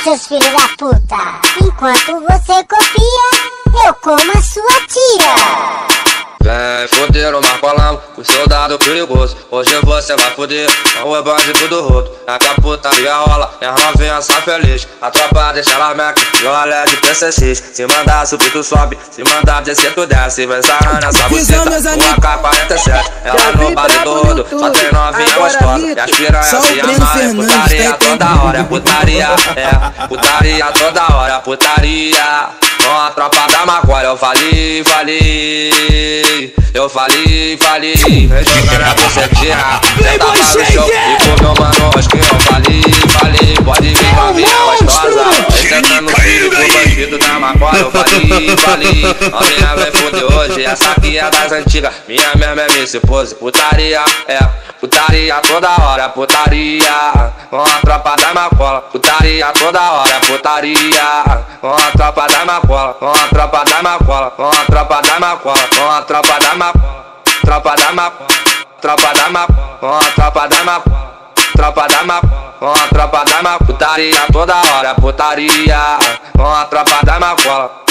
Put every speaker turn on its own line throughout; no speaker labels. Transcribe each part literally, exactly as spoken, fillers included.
seus filhos da puta, enquanto você copia, eu como a sua tia.
Vem foder o Marcolão, o soldado perigoso. Hoje você vai foder, não é bandido do rodo. É que a putaria rola, é a novinha sai feliz. A tropa deixa ela meca, e o alé de P C X. Se mandar subir tu sobe, se mandar descer tu desce. Vem sarrando essa buceta, o A K quarenta e sete. Ela no baile do rodo, só tem novinha gostosa. E as piranhas se amam, é putaria toda hora. É putaria, é putaria toda hora. Putaria com a tropa da maconha. Eu falei, falei, eu falei, falei, vem jogando a bucetinha, senta para o show e com meu mano rosquinho. Eu falei, falei, pode vir novinha gostosa, vem sentando no filho pro bandido da maconha. Eu falei, falei, novinha vem foder hoje, essa aqui é das antigas, minha mesma é Miss Pose. Putaria, é, putaria toda hora, putaria com a tropa da macola. Putaria toda hora, putaria com a tropa da macola, com a tropa da macola, com a tropa da macola, com a tropa da macola, tropa da macola, tropa da macola, com a tropa da macola, tropa da macola, com a tropa da macola. Putaria toda hora, putaria com a tropa da macola.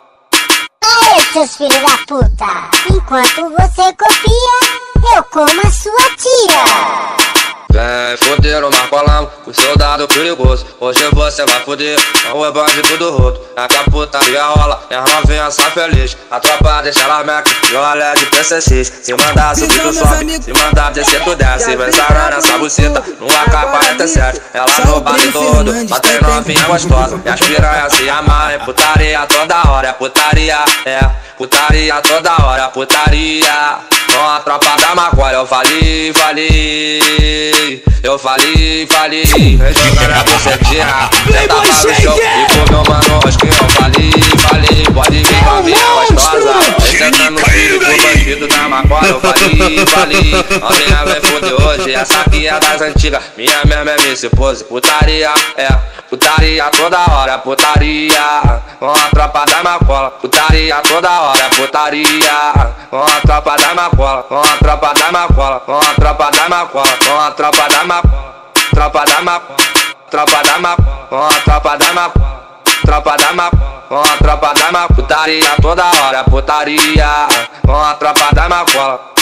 Ei, seus filhos da puta, enquanto você copia, eu como a sua tia.
Vem foder o Marcolão, o soldado perigoso. Hoje você vai foder, não é bandido do rodo. É que a putaria rola, e a novinha sai feliz. A tropa deixa ela meca, e o alé de P C X. Se mandar subir tu sobe, se mandar descer tu desce. Vem sarando essa buceta, no A K quarenta e sete. Ela no baile do rodo, só tem novinha gostosa. E as piranhas se amam, é putaria toda hora. É putaria, é putaria toda hora. Putaria com a tropa da maconha. Eu falei, falei, eu falei, falei, vem jogando a bucetinha, senta para o show e com meu mano rosquinho. Eu falei, falei, pode vir novinha gostosa, vem sentando no filho pro bandido da maconha. Eu falei, falei, novinha vem foder hoje, essa aqui é das antigas, minha mesma é Miss Pose. Putaria, é putaria toda hora, putaria com a tropa da macola. Putaria toda hora, putaria com a tropa da macola, com a tropa da macola, com a tropa da macola, com a tropa da macola, tropa da macola, tropa da macola, com a tropa da macola, tropa da macola, com a tropa da macola. Putaria toda hora, putaria com a tropa da macola.